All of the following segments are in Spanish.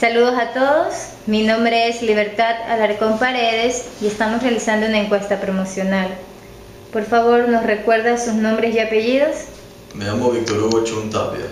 Saludos a todos, mi nombre es Libertad Alarcón Paredes y estamos realizando una encuesta promocional. Por favor, ¿nos recuerda sus nombres y apellidos? Me llamo Víctor Hugo Chun Tapia.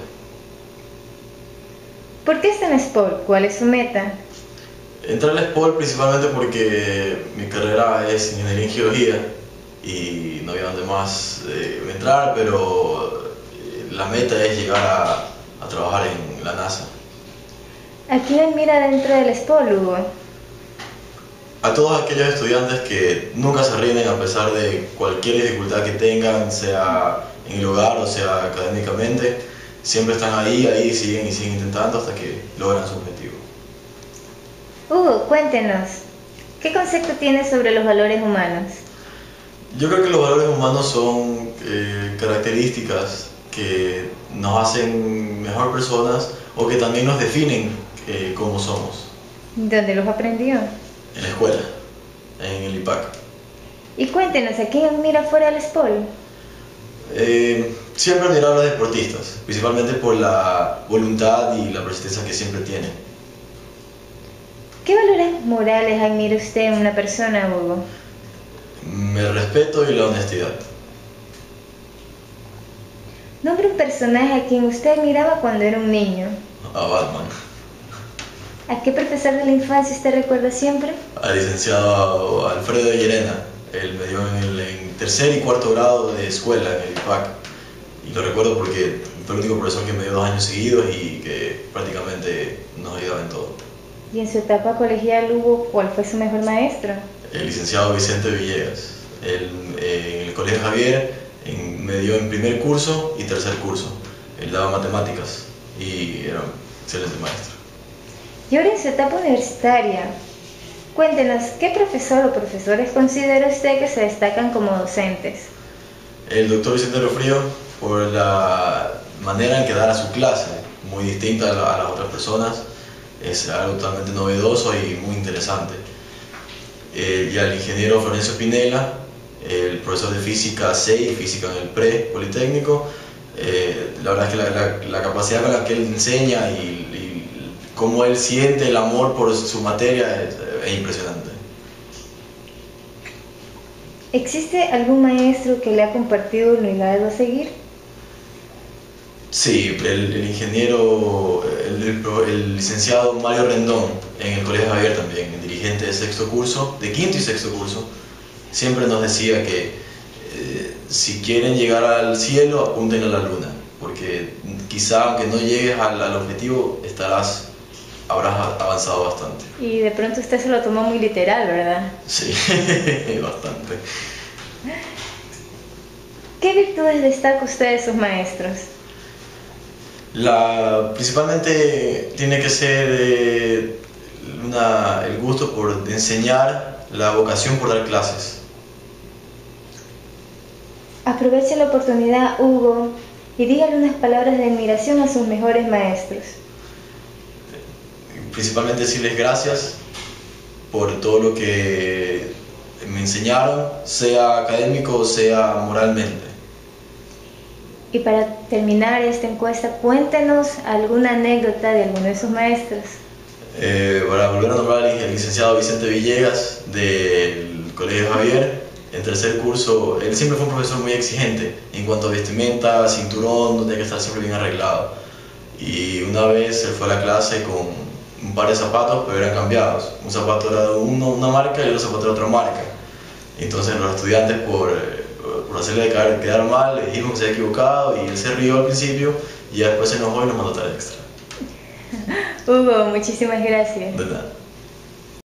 ¿Por qué está en SPOL? ¿Cuál es su meta? Entré al SPOL principalmente porque mi carrera es ingeniería en geología y no había donde más entrar, pero la meta es llegar a trabajar en la NASA. ¿A quién mira dentro del SPOL, Hugo? A todos aquellos estudiantes que nunca se rinden a pesar de cualquier dificultad que tengan, sea en el hogar o sea académicamente, siempre están ahí siguen y siguen intentando hasta que logran su objetivo. Hugo, cuéntenos, ¿qué concepto tiene sobre los valores humanos? Yo creo que los valores humanos son características que nos hacen mejor personas o que también nos definen cómo somos. ¿Dónde los aprendió? En la escuela, en el IPAC. Y cuéntenos, ¿a quién admira fuera del SPOL? Siempre admirar a los deportistas, principalmente por la voluntad y la persistencia que siempre tienen. ¿Qué valores morales admira usted en una persona, Hugo? El respeto y la honestidad. Nombre un personaje a quien usted admiraba cuando era un niño. A Batman. ¿A qué profesor de la infancia usted recuerda siempre? Al licenciado Alfredo Llerena. Él me dio en tercer y cuarto grado de escuela en el IPAC. Y lo recuerdo porque fue el único profesor que me dio 2 años seguidos y que prácticamente nos ayudaba en todo. ¿Y en su etapa colegial, Hugo, cuál fue su mejor maestro? El licenciado Vicente Villegas. En el Colegio Javier me dio en primer curso y tercer curso. Él daba matemáticas y era un excelente maestro. Y ahora en su etapa universitaria, cuéntenos, ¿qué profesor o profesores considera usted que se destacan como docentes? El doctor Vicente Frío, por la manera en que da su clase, muy distinta a las otras personas, es algo totalmente novedoso y muy interesante. Y al ingeniero Florencio Pinela, el profesor de física C y física en el Politécnico, la verdad es que la capacidad con la que él enseña y cómo él siente el amor por su materia es impresionante. ¿Existe algún maestro que le ha compartido un legado a seguir? Sí, el ingeniero, el licenciado Mario Rendón en el Colegio Javier también, el dirigente de sexto curso, de quinto y sexto curso, siempre nos decía que si quieren llegar al cielo, apunten a la luna, porque quizá aunque no llegues al objetivo, habrás avanzado bastante. Y de pronto usted se lo tomó muy literal, ¿verdad? Sí, bastante. ¿Qué virtudes destaca usted de sus maestros? Principalmente tiene que ser el gusto por enseñar, la vocación por dar clases. Aproveche la oportunidad, Hugo, y dígale unas palabras de admiración a sus mejores maestros. Principalmente decirles gracias por todo lo que me enseñaron, sea académico o sea moralmente. Y para terminar esta encuesta, cuéntenos alguna anécdota de alguno de sus maestros. Para volver a nombrar al licenciado Vicente Villegas del Colegio Javier, en tercer curso, él siempre fue un profesor muy exigente en cuanto a vestimenta, cinturón, donde hay que estar siempre bien arreglado. Y una vez él fue a la clase con un par de zapatos, pero eran cambiados. Un zapato era de una marca y el otro zapato era de otra marca. Entonces los estudiantes, por hacerle quedar mal, le dijimos que se había equivocado y él se rió al principio y ya después se enojó y nos mandó tarea extra. Hugo, muchísimas gracias. De nada.